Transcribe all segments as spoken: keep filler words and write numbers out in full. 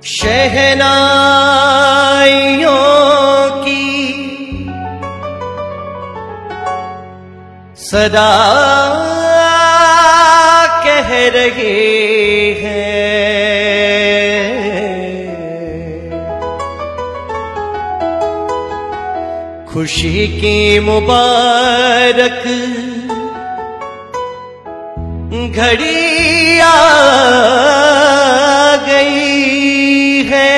शहनाइयों की सदा कह रही है, खुशी की मुबारक घड़ी आ गई है।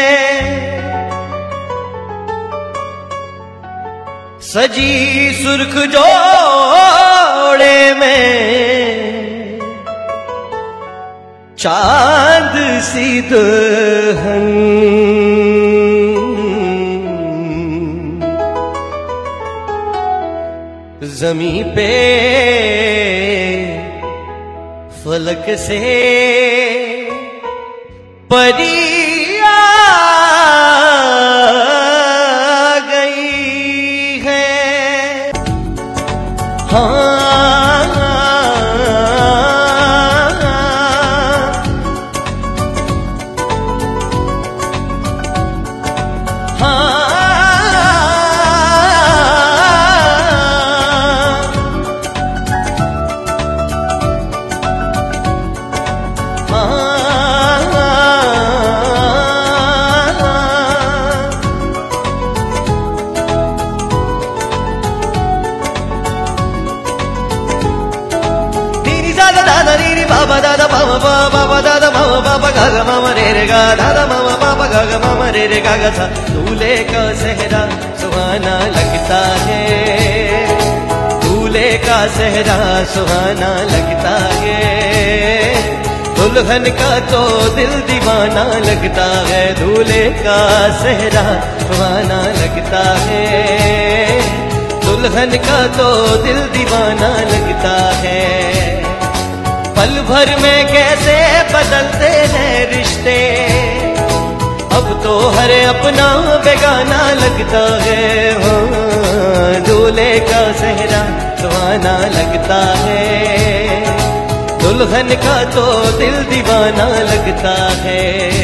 सजी सुर्ख जोड़े में चांद सी दुल्हन, ज़मीं पे फलक से परी आ गई है। हाँ बाबा दादा मामा बाबा दादा मामा बाबा गा गा मामा रे रे गा दादा मामा बाबा गा गा मामा रे रे गा गा सा। दूल्हे का सेहरा सुहाना लगता है, दूल्हे का सेहरा सुहाना लगता है, दुल्हन का तो दिल दीवाना लगता है, दूल्हे का सेहरा सुहाना लगता है, दुल्हन का तो दिल दीवाना लगता है। पल भर में कैसे बदलते हैं रिश्ते, अब तो हर अपना बेगाना लगता है, हाँ दूल्हे का सेहरा सुहाना लगता है, दुल्हन का तो दिल दीवाना लगता है।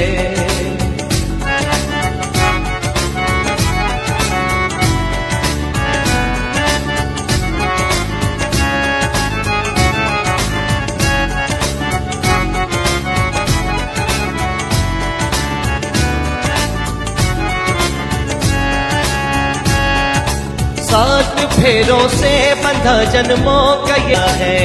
सात फेरों से बंधा जन्मों का यह है,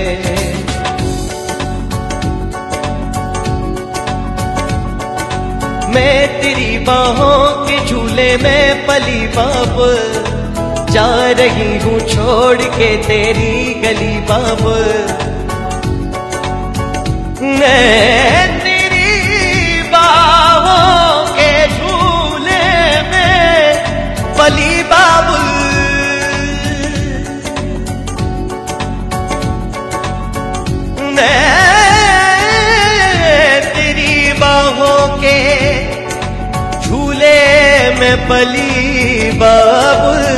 मैं तेरी बाहों के झूले में पली बाप, जा रही हूँ छोड़ के तेरी गली बाप, मैं तेरी बाहों के झूले में पली बाबुल, तेरी बाहों के झूले में पली बाबुल,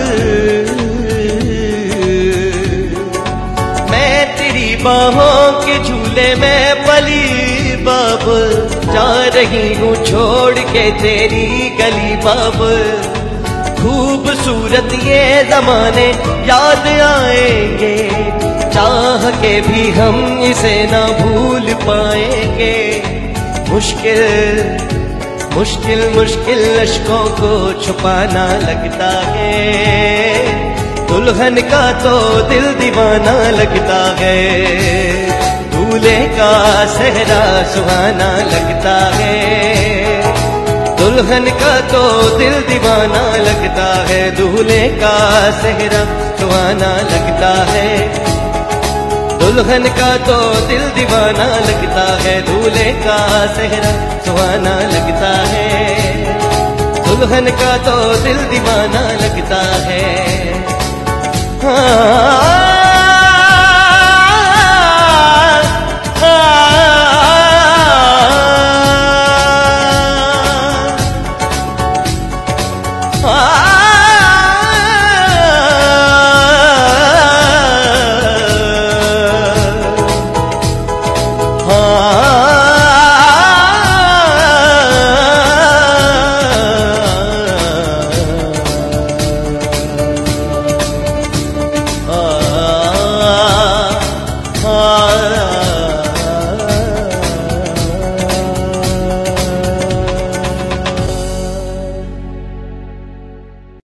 मैं तेरी बाहों के झूले में पली बाबुल, जा रही हूँ छोड़ के तेरी गली बाबुल। खूबसूरत ये जमाने याद आएंगे, चाह के भी हम इसे ना भूल पाएंगे, मुश्किल मुश्किल मुश्किल अश्कों को छुपाना लगता है, दुल्हन का तो दिल दीवाना लगता है, दूल्हे का सेहरा सुहाना लगता है, दुल्हन का तो दिल दीवाना लगता है, दूल्हे का सेहरा सुहाना लगता है, दुल्हन का तो दिल दीवाना लगता है, दूल्हे का सेहरा सुहाना लगता है, दुल्हन का तो दिल दीवाना लगता है। हाँ